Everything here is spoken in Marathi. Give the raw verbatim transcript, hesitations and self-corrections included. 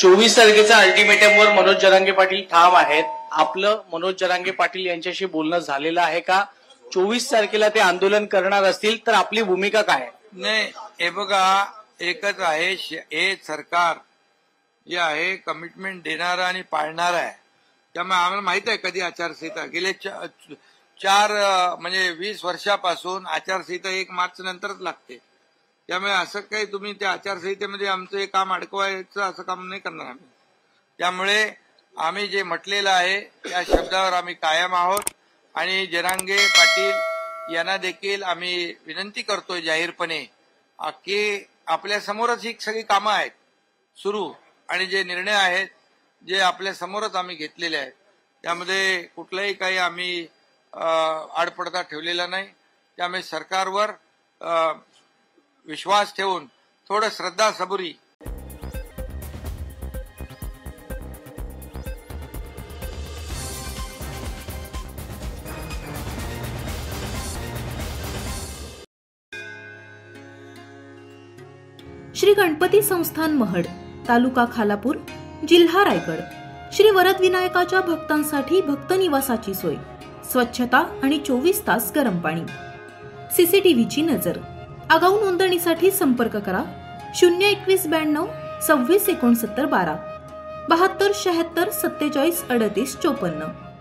चोवीस तारखेचा अल्टिमेटमवर मनोज जरांगे पाटील ठाम आहेत. आपलं मनोज जरांगे पाटील यांच्याशी बोलणं झालेलं आहे का? चोवीस तारखेला ते आंदोलन करणार असतील तर आपली भूमिका काय? नाही, हे बघा, एकच आहे, हे सरकार जे आहे कमिटमेंट देणारं आणि पाळणारं आहे. त्यामुळे आम्हाला माहित आहे कधी आचारसंहिता गेले चार म्हणजे वीस वर्षापासून आचारसंहिता एक मार्च नंतरच लागते. त्यामुळे असं काही तुम्ही त्या आचारसंहितेमध्ये आमचं हे काम अडकवायचं असं काम नाही करणार आम्ही. त्यामुळे आम्ही जे म्हटलेलं आहे त्या शब्दावर आम्ही कायम आहोत आणि जरांगे पाटील यांना देखील आम्ही विनंती करतोय जाहीरपणे की आपल्या समोरच ही सगळी कामं आहेत सुरू आणि जे निर्णय आहेत जे आपल्या समोरच आम्ही घेतलेले आहेत त्यामध्ये कुठलाही काही आम्ही आडपडदा ठेवलेला नाही. त्यामुळे सरकारवर विश्वास ठेवून थोडं श्रद्धा सबुरी श्री गणपती संस्थान महड, तालुका खालापूर, जिल्हा रायगड. श्री वरद विनायकाच्या भक्तांसाठी भक्त निवासाची सोय, स्वच्छता आणि चोवीस तास गरम पाणी, सीसीटीव्हीची नजर. आगाऊ नोंदणीसाठी संपर्क करा शून्य एकवीस ब्याण्णव सव्वीस एकोणसत्तर बारा बहात्तर शहात्तर सत्तेचाळीस अडतीस चोपन्न.